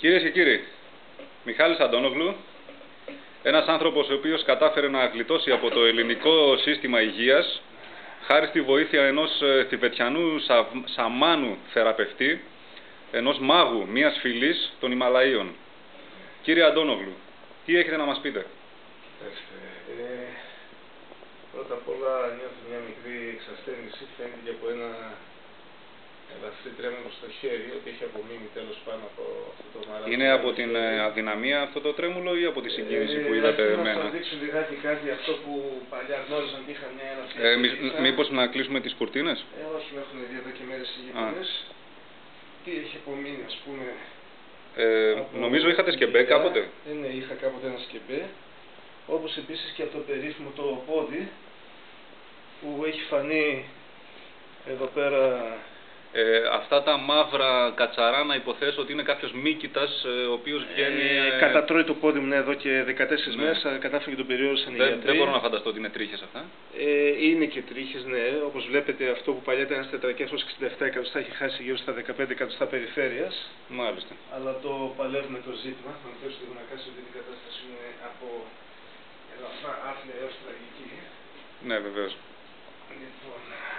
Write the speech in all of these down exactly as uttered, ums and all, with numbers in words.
Κυρίες και κύριοι, Μιχάλης Αντώνογλου, ένας άνθρωπος ο οποίος κατάφερε να γλιτώσει από το ελληνικό σύστημα υγείας χάρη στη βοήθεια ενός Θιβετιανού σαμάνου θεραπευτή, ενός μάγου μιας φυλής των Ιμαλαίων. Κύριε Αντώνογλου, τι έχετε να μας πείτε? Ε, πρώτα απ' όλα νιώθω μια μικρή εξασθένηση, φαίνεται και από ένα ελαφρύ τρέμολο στο χέρι, ότι έχει απομείνει τέλος πάνω από αυτό το μαράθι. Είναι από την αδυναμία αυτό το τρέμολο ή από τη συγκίνηση ε, που είδατε εμένα? Να σας δείξω λιγάκι κάτι αυτό που παλιά γνώριζαν και είχα μια ένωση. Ε, μη, μήπως να κλείσουμε τις κουρτίνες? Ε, όχι, με έχουν δει εδώ και μέρες οι γειτονές. Τι έχει απομείνει, ας πούμε. Ε, νομίζω είχατε σκεμπέ κάποτε. Ε, ναι, είχα κάποτε ένα σκεμπέ. Όπως επίσης και από το περίφημο το πόδι που έχει φανεί εδώ πέρα. Ε, αυτά τα μαύρα κατσαράνα υποθέσω ότι είναι κάποιος μύκητας ε, ο οποίος βγαίνει... Ε, κατατρώει το πόδι μου ναι, εδώ και δεκατέσσερις ναι. μέρες, κατάφερε και τον περιόρισαν οι δεν, γιατροί. Δεν μπορώ να φανταστώ ότι είναι τρίχες αυτά. Ε, είναι και τρίχες, ναι. Όπως βλέπετε αυτό που παλιά ήταν ένας τετρακόσια εξήντα επτά εκατοστά έχει χάσει γύρω στα δεκαπέντε εκατοστά περιφέρειας. Μάλιστα. Αλλά το παλεύουμε το ζήτημα. Θα μου θέσω λίγο να κάσω ότι την κατάσταση είναι από ελαφρά άθλια έως τραγική. Ναι, βεβαίως. Λοιπόν,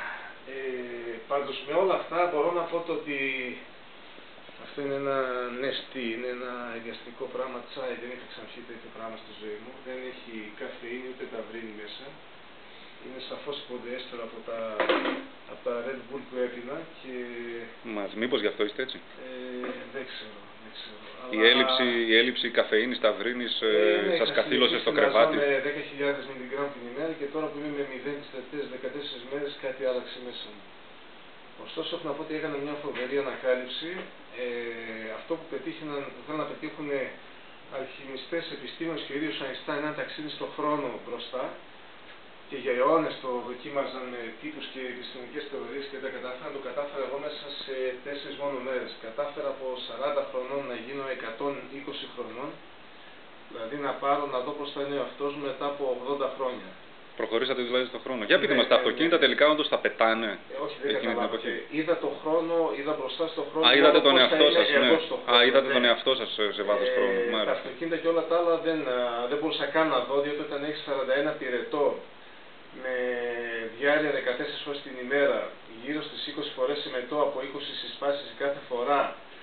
ε, πάντως με όλα αυτά μπορώ να πω το ότι αυτό είναι ένα νεστί, είναι ένα εδιαστικό πράγμα τσάι, δεν είχα ξαναπιεί τέτοιο πράγμα στη ζωή μου, δεν έχει καφεΐνη ούτε ταυρίνη μέσα, είναι σαφώς υποντιέστερο από τα, από τα Red Bull που έπινα και... Μας, μήπως γι' αυτό είστε έτσι? Ε, δεν ξέρω, δεν ξέρω. Η, αλλά... έλλειψη, η έλλειψη καφεΐνης, ταυρίνης ε, ναι, σας καθήλωσε στο κρεβάτι? Με δέκα χιλιάδες μιλιγκράμμ την ημέρα και τώρα που είμαι με μηδέν τις τελευταίες δεκατέσσερις μέρες κάτι άλλαξε μέσα μου. Ωστόσο, έχω να πω ότι έκανα μια φοβερή ανακάλυψη. Ε, αυτό που πετύχαιναν, που θέλουν να πετύχουν αλχημιστές, επιστήμονες και ο ίδιος ο Αϊνστάιν, ένα ταξίδι στον χρόνο μπροστά και για αιώνες το δοκίμαζαν με τύπους και επιστημονικές θεωρίες και δεν κατάφεραν, το κατάφερα εγώ μέσα σε τέσσερις μόνο μέρες. Κατάφερα από σαράντα χρονών να γίνω εκατόν είκοσι χρονών, δηλαδή να πάρω να δω πώς θα είναι ο εαυτός μου μετά από ογδόντα χρόνια. Προχωρήσατε δηλαδή στον χρόνο. Για πείτε μας, τα αυτοκίνητα τελικά όντως θα πετάνε? Ε, όχι, δεν καταλάβατε. Είδα τον χρόνο, είδα μπροστά στον χρόνο. Α, είδατε τον εαυτό σας, ναι. Χρόνο, Α, είδατε ναι. τον εαυτό σας σε βάθος ε, χρόνου. Τα αυτοκίνητα και όλα τα άλλα δεν, δεν μπορούσα καν να δω, διότι όταν έχεις σαράντα ένα πυρετό με διάρκεια δεκατέσσερις ώρες την ημέρα, γύρω στις είκοσι φορές συμμετώ από είκοσι συσπάσεις κάθε φορά,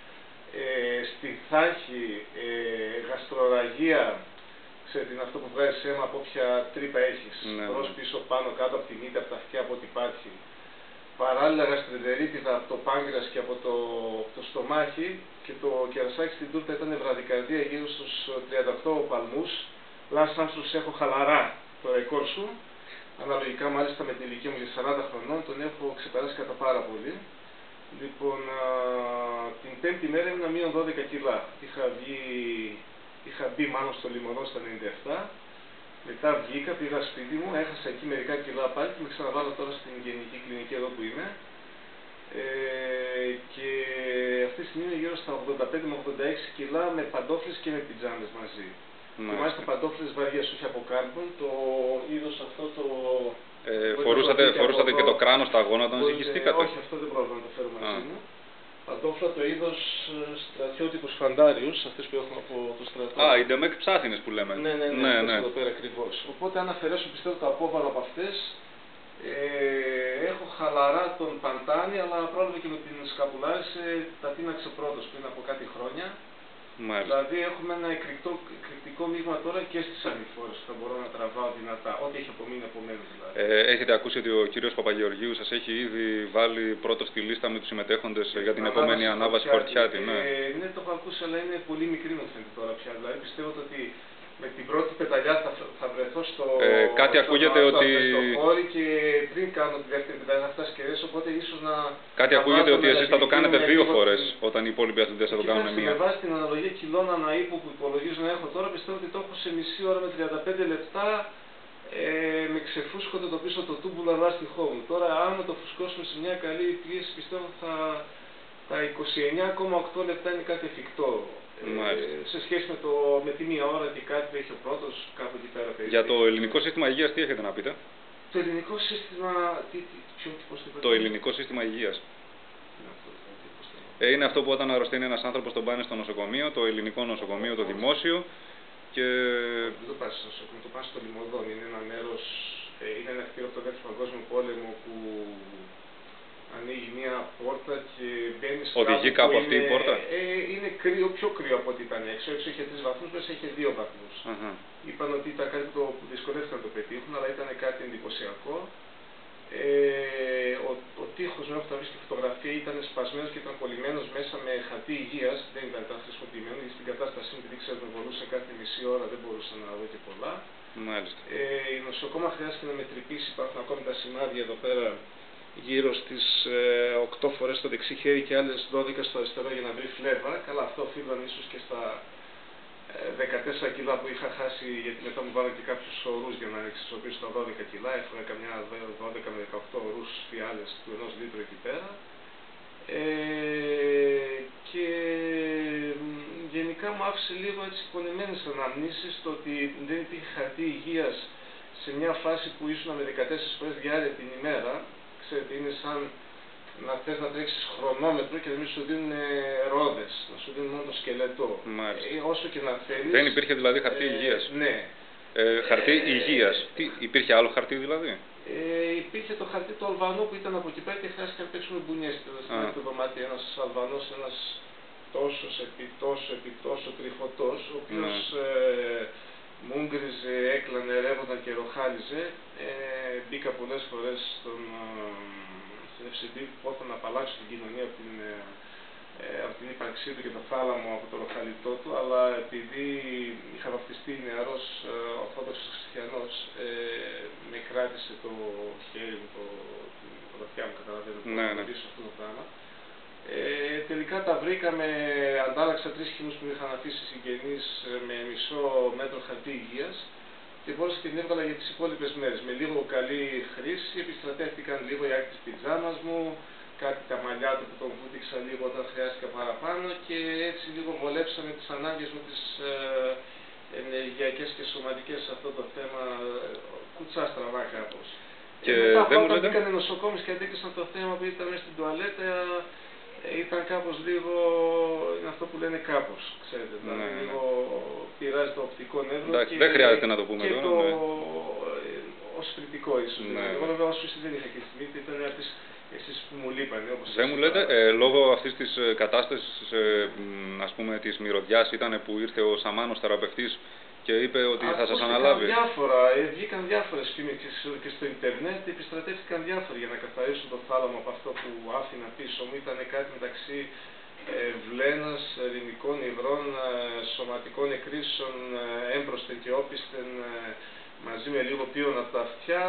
ε, στη θάχη, ε, γαστροραγία, ξέρετε, είναι αυτό που βγάζει αίμα από όποια τρύπα έχεις, ναι, προς, πίσω, πάνω, κάτω από τη μύτη, από τα αυτιά, από ό,τι υπάρχει. Παράλληλα γαστρεντερίτιδα από το πάγκρας και από το, το στομάχι και το κερασάκι στην τούρτα ήταν βραδικαρδία γύρω στους τριάντα οκτώ παλμούς. Λάς αν τους έχω χαλαρά το ρεκόρ σου, αναλογικά μάλιστα με την ηλικία μου για σαράντα χρονών, τον έχω ξεπεράσει κατά πάρα πολύ. Λοιπόν, α, την πέμπτη μέρα ήμουν μείον δώδεκα κιλά. Είχα βγει... Είχα μπει μάλλον στο λιμωδό στα ενενήντα επτά, μετά βγήκα, πήγα σπίτι μου, έχασα εκεί μερικά κιλά πάλι και με ξαναβάλω τώρα στην γενική κλινική εδώ που είμαι. Ε, και αυτή τη στιγμή είναι γύρω στα ογδόντα πέντε με ογδόντα έξι κιλά με παντόφλες και με πιτζάμες μαζί. Μάλιστα. Και μάλιστα παντόφλες βαριές, όχι από κάρμπον, το είδος αυτό το... Ε, φορούσατε φορούσατε και, και το κράνος στα γόνατα όταν ζυγιστήκατε? Όχι, αυτό δεν πρόβλημα να το φέρω μαζί μου. Παντόφλα το είδος στρατιώτικους φαντάριους, αυτές που έχουμε από το στρατό. Α, οι ντεμεκ ψάθινες που λέμε. Ναι, ναι, ναι, ναι, αυτές ναι. εδώ πέρα ακριβώς. Οπότε αν αφαιρέσω πιστεύω το απόβαρο από αυτές, ε, έχω χαλαρά τον παντάνι, αλλά πρόλαβε και με την σκαπουλάρισε τα τίναξε πρώτος πριν από κάτι χρόνια. Μάλιστα. Δηλαδή έχουμε ένα εκρηκτικό, εκρηκτικό μείγμα τώρα και στις ανηφόρες που θα μπορώ να τραβάω δυνατά, ό,τι έχει απομείνει από μένα δηλαδή. Ε, έχετε ακούσει ότι ο κύριος Παπαγεωργίου σας έχει ήδη βάλει πρώτο στη λίστα με τους συμμετέχοντες ε, για την επόμενη ανάβαση Χορτιάτη? Ναι. Ε, ναι, το έχω ακούσει, αλλά είναι πολύ μικρή μου φαίνεται τώρα πια. Δηλαδή πιστεύω ότι με την πρώτη πεταλιά θα, θα βρεθώ στο, ε, κάτι στο, ακούγεται στο, ότι... στο χώρι και πριν κάνω τη δεύτερη πεταλιά θα φτάσει και έτσι, οπότε ίσως να... Κάτι ακούγεται ότι εσείς θα το κάνετε δύο φορές όταν οι υπόλοιποι αθλητές θα το κάνουν μία. Με βάση την αναλογία κιλών ανά ύπο που υπολογίζω να έχω τώρα, πιστεύω ότι το έχω σε μισή ώρα με τριάντα πέντε λεπτά ε, με ξεφούσκωτο το πίσω το tubular elastic μου. Τώρα αν το φουσκώσουμε σε μια καλή πίεση πιστεύω θα... Τα είκοσι εννιά κόμμα οκτώ λεπτά είναι κάτι εφικτό. Ε, σε σχέση με, το, με τη μία ώρα και κάτι που έχει ο πρώτος, κάπου εκεί πέρα περίπου. Για το ελληνικό σύστημα υγείας τι έχετε να πείτε? Το ελληνικό σύστημα... Τι, τι, ποιο, πώς το, το ελληνικό σύστημα υγείας. Ε, είναι αυτό που όταν αρρωσταίνει ένας άνθρωπος τον πάνε στο νοσοκομείο, το ελληνικό νοσοκομείο, το δημόσιο. Και... Δεν το πας στο νοσοκομείο, το πας στο Λιμωδόν. Είναι ένα μέρος, ε, είναι ένα κτίριο από τον δεύτερο παγκόσμιο πόλεμο που ανοίγει μια πόρτα και μπαίνεις. Οδηγεί κάπου αυτή είναι, η πόρτα. Ε, είναι κρύο, πιο κρύο από ό,τι ήταν έξω. Έξω είχε τρεις βαθμούς, μέσα είχε δύο βαθμούς. Uh-huh. Είπαν ότι ήταν κάτι το, που δυσκολεύτηκαν να το πετύχουν, αλλά ήταν κάτι εντυπωσιακό. Ε, ο, ο τοίχος μέχρι που θα βρει και φωτογραφία ήταν σπασμένος και ήταν κολλημένος μέσα με χαρτί υγείας, δεν ήταν, ήταν χρησιμοποιημένο, γιατί στην κατάστασή μου, επειδή ξέρετε, με βολούσε κάθε μισή ώρα, δεν μπορούσα να δω και πολλά. Μάλιστα. Ε, η νοσοκόμα χρειάστηκε να μετρυπήσει, υπάρχουν ακόμη τα σημάδια εδώ πέρα, γύρω στις ε, οκτώ φορές στο δεξί χέρι και άλλες δώδεκα στο αριστερό για να βρει φλέβα. Καλά, αυτό οφείλαν ίσως και στα δεκατέσσερα κιλά που είχα χάσει, γιατί μετά μου βάλω και κάποιους ορούς για να εξισορροπήσω τα δώδεκα κιλά. Έφερα καμιά δώδεκα με δεκαοκτώ ορούς φιάλες του ενός λίτρου εκεί πέρα. Ε, και γενικά μου άφησε λίγο έτσι πονεμένες αναμνήσεις το ότι δεν υπήρχε χαρτί υγείας σε μια φάση που ήσουν με δεκατέσσερις φορές διάρκεια την ημέρα. Ξέρετε, είναι σαν να θες να τρέξεις χρονόμετρο και να μην σου δίνουν ρόδες, να σου δίνουν μόνο το σκελετό. Ε, όσο και να θέλεις. Δεν υπήρχε δηλαδή χαρτί ε, υγείας. Ναι. Ε, χαρτί ε, υγείας. Τι, υπήρχε άλλο χαρτί δηλαδή. Ε, υπήρχε το χαρτί του Αλβανού που ήταν από εκεί πέρα και χρειάστηκε να παίξουμε μπουνιές. Στην το δωμάτιο ένας Αλβανός, ένας τόσος επί τόσο επί τόσο τριφωτός, ο οποίος ε, μούγκριζε, έκλανε, ρεύονταν και ροχάλιζε. Ε, μπήκα πολλές φορές στον Εφ Σι Μπι που πόθα να απαλλάξω την κοινωνία από την, ε, από την ύπαρξή του και το θάλαμο από το ροχαλιτό του, αλλά επειδή είχα βαπτιστεί νεαρός ε, ορθόδοξος χριστιανός, ε, με κράτησε το χέρι μου, το, την πρωτιά μου, καταλαβαίνετε, ναι, να ναι. αυτό το πράγμα. Ε, τελικά τα βρήκαμε, αντάλλαξα τρεις χυμούς που είχαν αφήσει συγγενείς με μισό μέτρο χαρτί υγείας και μπόρεσα και την έβγαλα για τις υπόλοιπες μέρες. Με λίγο καλή χρήση επιστρατεύτηκαν λίγο οι άκρες της πιτζάμας μου, κάτι τα μαλλιά του που τον βούτυξα λίγο όταν χρειάστηκα παραπάνω και έτσι λίγο βολέψαμε τις ανάγκες μου τις ε, ενεργειακές και σωματικές σε αυτό το θέμα, κουτσά στραβά κάπως. Και ε, μετά όταν λέτε... μπήκανε νοσοκόμες και αντίκρισαν το θέμα που ήταν μέσα στην τουαλέτα, ήταν κάπως λίγο, είναι αυτό που λένε κάπως, ξέρετε, ναι, δηλαδή ναι. λίγο πειράζει το οπτικό νεύρο. Εντάξει, και, δεν χρειάζεται να το πούμε και εδώ. το ναι. ως κριτικό ίσως. Ναι. Εγώ βέβαια ως φύση δεν είχα και στιγμή, ήταν αυτές εσείς που μου λείπανε. Όπως δεν μου λέτε, ε, λόγω αυτής της ε, κατάστασης, ε, ας πούμε, της μυρωδιάς ήταν που ήρθε ο Σαμάνος θεραπευτής και είπε ότι θα σας αναλάβει. Διάφορα, ε, βγήκαν διάφορες φήμες και στο ίντερνετ, επιστρατεύτηκαν διάφοροι για να καθαρίσουν το θάλαμο από αυτό που άφηνα πίσω μου. Ήταν κάτι μεταξύ ε, βλένας, ελληνικών υδρών, ε, σωματικών εκρήσεων, ε, έμπροσθεν και όπισθεν, ε, μαζί με λίγο πύρον από τα αυτιά,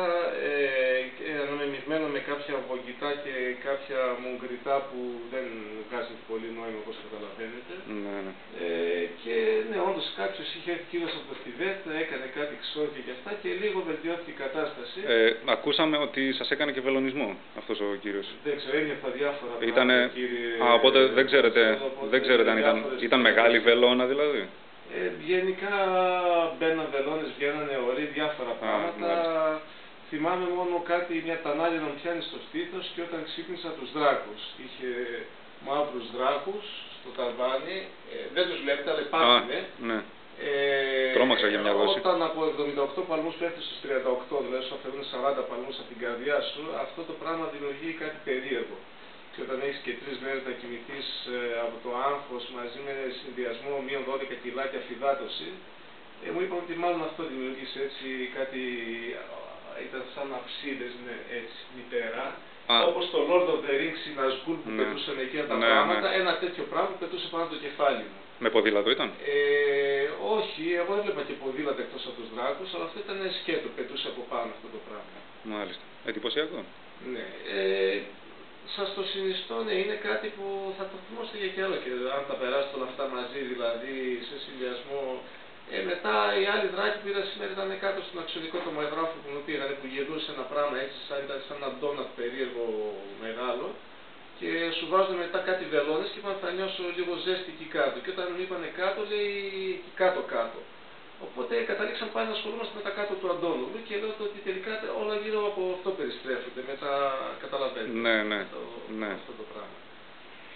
ε, αναμεμειγμένο με κάποια βογγητά και κάποια μουγκριτά που δεν βγάζουν πολύ νόημα όπως καταλαβαίνετε. Ναι, ναι. Ε, και ναι, όντως κάποιος είχε έρθει κύριος από το Θιβέτ, έκανε κάτι ξόρια και αυτά και λίγο βελτιώθηκε η κατάσταση. Ε, ακούσαμε ότι σας έκανε και βελονισμό αυτός ο κύριος. Δεν ξέρω, ένιωθα διάφορα Ήτανε... πράγματα, κύριε... Α, οπότε δεν ξέρετε, οπότε δεν ξέρετε αν ήταν, ήταν μεγάλη βελόνα δηλαδή. Ε, γενικά μπαίναν βελόνες, βγαίνανε ορί, διάφορα πράγματα. Α, θυμάμαι μόνο κάτι, μια τανάλια να μου πιάνει στο στήθος και όταν ξύπνησα τους δράκους. Είχε μαύρους δράκους στο ταβάνι, ε, δεν τους βλέπετε αλλά υπάρχουν. Ναι. Ε, Τρόμαξα για μια δόση. Όταν από εβδομήντα οκτώ παλμούς πέφτει στους τριάντα οκτώ, δηλαδή σου αφαιρούν σαράντα παλμούς από την καρδιά σου, αυτό το πράγμα δημιουργεί κάτι περίεργο. Και όταν έχεις και τρεις μέρες να κοιμηθείς ε, από το άγχος μαζί με συνδυασμό μείον δώδεκα κιλά και αφυδάτωση, ε, μου είπαν ότι μάλλον αυτό δημιουργήσει έτσι κάτι, ήταν σαν αψίδες, ναι, έτσι, μητέρα. Ah. Όπως το Lord of the Rings, η Ναζγκούλ που ναι. πετούσαν εκεί τα ναι, πράγματα, ναι. ένα τέτοιο πράγμα πετούσε πάνω από το κεφάλι μου. Με ποδήλατο ήταν? Ε, όχι, εγώ έβλεπα και ποδήλατο εκτός από τους δράκους, αλλά αυτό ήταν σκέτο, πετούσε από πάνω αυτό το πράγμα. Μάλιστα. Εντυπωσιακό. Ναι. Ε, σας το συνιστώ, ναι, είναι κάτι που θα το θυμόστε για κι άλλο και αν τα περάσετε όλα αυτά μαζί, δηλαδή σε συνδυασμό. Ε, μετά οι άλλοι δράκοι που είδα σήμερα ήταν κάτω στον αξιωτικό το μαεδράφο που μου πήγανε, που γυρνούσε ένα πράγμα έτσι, σαν, ήταν σαν ένα ντόνατ περίεργο μεγάλο. Και σου βάζουν μετά κάτι βελόνες και είπαν θα νιώσω λίγο ζέστη εκεί κάτω. Και όταν μου είπανε κάτω, λέει κάτω-κάτω. Οπότε καταλήξαμε πάλι να ασχολούμαστε με τα κάτω του Αντώνογλου και λέω ότι τελικά όλα γύρω από αυτό περιστρέφονται. Μετά καταλαβαίνετε ναι, ναι, το, ναι. αυτό το πράγμα.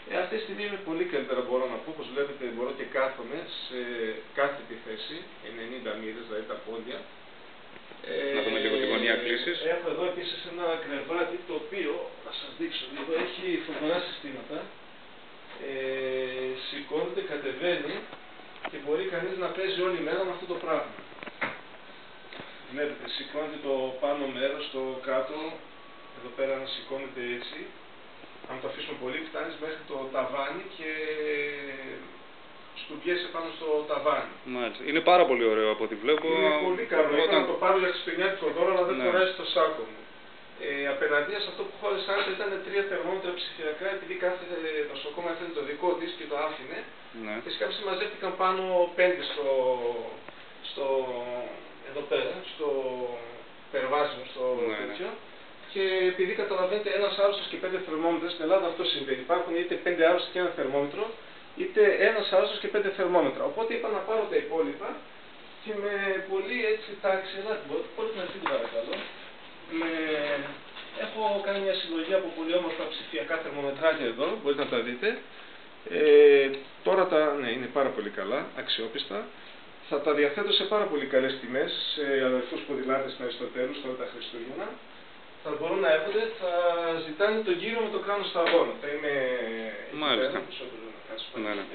Ε, αυτή τη στιγμή είμαι πολύ καλύτερα, μπορώ να πω. Όπως βλέπετε, μπορώ και κάθομαι σε κάθετη θέση, ενενήντα μοίρες, δηλαδή τα πόδια. Να δούμε λίγο τη γωνία κλήσης. Έχω εδώ επίσης ένα κρεβάτι το οποίο, να σας δείξω λίγο, έχει φοβερά συστήματα. Ε, σηκώνεται, κατεβαίνει και μπορεί κανείς να παίζει όλη μέρα με αυτό το πράγμα. Βλέπετε, σηκώνεται το πάνω μέρος, το κάτω, εδώ πέρα να σηκώνεται έτσι. Αν το αφήσουμε πολύ, φτάνεις μέχρι το ταβάνι και στουμπιέσαι πάνω στο ταβάνι. Μάλιστα. Είναι πάρα πολύ ωραίο από ό,τι βλέπω. Είναι πολύ καλό. Όταν... Ήθελα να το πάρω για χριστουγεννιάτικο δώρο, αλλά δεν ναι. χωράει στο σάκο μου. Ε, απέναντίας αυτό που χώρισε άρεσε ήταν τρία θερμόμετρα ψηφιακά, επειδή κάθε νοσοκόμα έφερε το δικό της και το άφηνε. Ναι. Και σκάψε μαζεύτηκαν πάνω πέντε στο, στο, εδώ πέρα, στο περβάσιμο, στο ναι, τέτοιο. Ναι. Και επειδή καταλαβαίνετε, ένας άρρωστος και πέντε θερμόμετρα, στην Ελλάδα αυτό συμβαίνει. Υπάρχουν είτε πέντε άρρωστοι και ένα θερμόμετρο, είτε ένας άρρωστος και πέντε θερμόμετρα. Οπότε είπα να πάρω τα υπόλοιπα και με πολύ έτσι τάξη, ελάτε, μπορείτε να έρθετε παρακαλώ. Με... Έχω κάνει μια συλλογή από πολύ όμορφα ψηφιακά θερμομετράκια εδώ, μπορείτε να τα δείτε. Ε, τώρα τα, ναι, είναι πάρα πολύ καλά, αξιόπιστα. Θα τα διαθέτω σε πάρα πολύ καλές τιμές σε αδερφούς ποδηλάτες στην Αριστοτέλους τώρα τα Χριστούγεννα. Θα μπορούν να έρχονται, θα ζητάνε τον κύριο με το κράνος στα αγώνα. Θα είμαι μάλιστα. Ναι, ναι.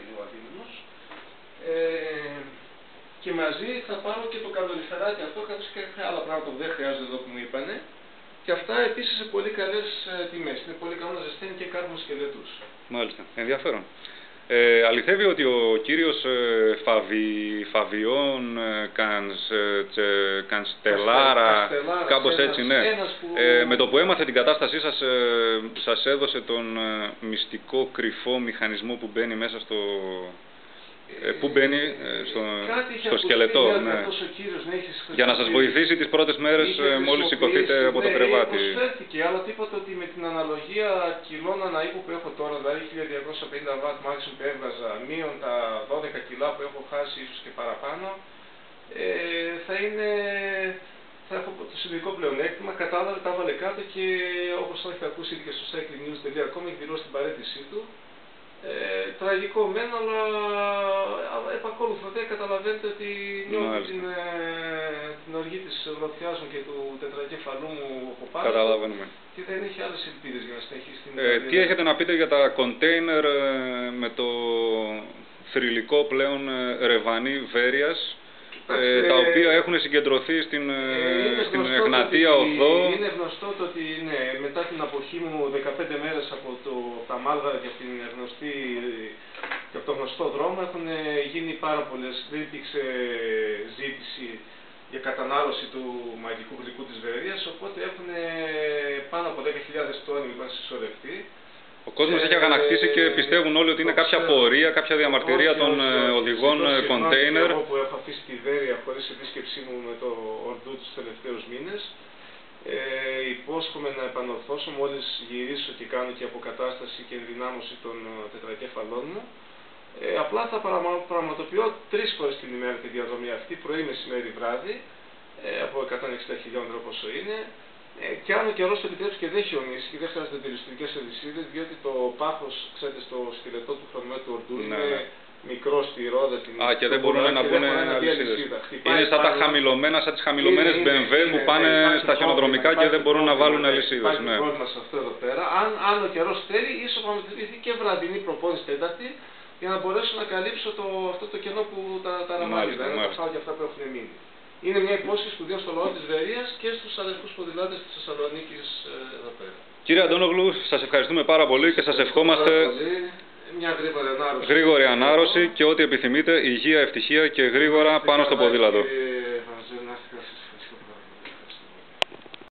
Ε, και μαζί θα πάρω και το καλοριφεράκι αυτό, καθώς και άλλα πράγματα που δεν χρειάζονται εδώ που μου είπανε. Και αυτά επίσης σε πολύ καλές ε, τιμές. Είναι πολύ καλό να ζεσταίνει και κάρβουνο σκελετούς. Μάλιστα. Ενδιαφέρον. Ε, αληθεύει ότι ο κύριος ε, Φαβι, Φαβιών ε, Κανς, ε, Κανστελάρα, κάπως ένας, έτσι, ναι. Που... Ε, με το που έμαθε την κατάστασή σας, ε, σας έδωσε τον ε, μυστικό κρυφό μηχανισμό που μπαίνει μέσα στο... Ε, πού μπαίνει ε, στο, στο σκελετό, ναι. Ναι, για να σας βοηθήσει τις πρώτες μέρες ε, μόλις σηκωθείτε από ναι, το κρεβάτι. Ναι, προσφέρθηκε, αλλά τίποτα ότι με την αναλογία κιλών ανά ύπο που έχω τώρα, δηλαδή χίλια διακόσια πενήντα βατ maximum που έβγαζα, μείον τα δώδεκα κιλά που έχω χάσει ίσως και παραπάνω, ε, θα είναι... θα έχω το συνολικό πλεονέκτημα, κατάλαβε, τα έβαλε κάτω και όπως θα έχετε ακούσει και στο cyclingnews τελεία com έχει δηλώσει την παρέτησή του. Ε, τραγικό μεν, αλλά επακόλουθα δε καταλαβαίνετε ότι νιώθω την, ε, την οργή της γροθιάς μου και του τετρακέφαλού μου από πάνω. Καταλαβαίνουμε. Και δεν έχει άλλες ελπίδες για να συνεχίσει την ε, Τι έχετε να πείτε για τα κοντέινερ ε, με το θρυλικό πλέον ε, ρεβανί Βέρειας, ε, τα οποία έχουν συγκεντρωθεί στην, ε, στην Εγνατία Οδό. Είναι γνωστό το ότι ναι, μετά την αποχή μου δεκαπέντε μέρες από το, τα Μάλβαρα και από, την γνωστή, και από το γνωστό δρόμο έχουν γίνει πάρα πολλές, δεν υπήρξε ζήτηση για κατανάλωση του μαγικού γλυκού της Βερίας, οπότε έχουν πάνω από δέκα χιλιάδες τόνοι λοιπόν συσσωρευτεί. Ο κόσμος έχει αγανακτήσει και πιστεύουν όλοι ότι είναι κάποια πορεία, κάποια διαμαρτυρία των οδηγών κοντέινερ. Εγώ που έχω αφήσει τη Βέρεια χωρίς επίσκεψή μου με το Ορντού τους τελευταίους μήνες, ε, υπόσχομαι να επανορθώσω μόλις γυρίσω και κάνω και αποκατάσταση και ενδυνάμωση των τετρακέφαλών μου. Ε, απλά θα πραγματοποιώ τρεις φορές την ημέρα τη διαδρομή αυτή, πρωί, μεσημέρι, βράδυ, ε, από εκατόν εξήντα χιλιόμετρα πόσο είναι. Ε, και αν ο καιρός το επιτρέψει και δεν χιονίσει και δεν χρειάζεται τελιστικές αλυσίδες, διότι το πάχος, ξέρετε, στο σκελετό του χρονομέτρου του ορντού είναι ναι. μικρό στη ρόδα. Την Α, και δεν μπορούν να μπουν αλυσίδες. Είναι σαν τα χαμηλωμένα, σαν τις χαμηλωμένες μπι εμ ντάμπλιου που πάνε είναι, στα χιονοδρομικά και δεν μπορούν να βάλουν αλυσίδες. Υπάρχει ναι. πρόβλημα σε αυτό εδώ πέρα. Αν, αν ο καιρός θέλει, ίσως πραγματοποιηθεί και βραδινή προπόνηση τέταρτη για να μπορέσω να καλύψω το, αυτό το κενό που τα, τα ραβάλει, δηλαδή να τα φάω και αυτά που έχουν μείνει. Είναι μια υπόσχεση που δίνω στο λαό της Βερίας και στους αδερφούς ποδηλάτες της Θεσσαλονίκης ε, εδώ πέρα. Κύριε Αντώνογλου, σας ευχαριστούμε πάρα πολύ και σας ευχόμαστε μια γρήγορη ανάρρωση, γρήγορη ανάρρωση και ό,τι επιθυμείτε, υγεία, ευτυχία και γρήγορα πάνω στο ποδήλατο.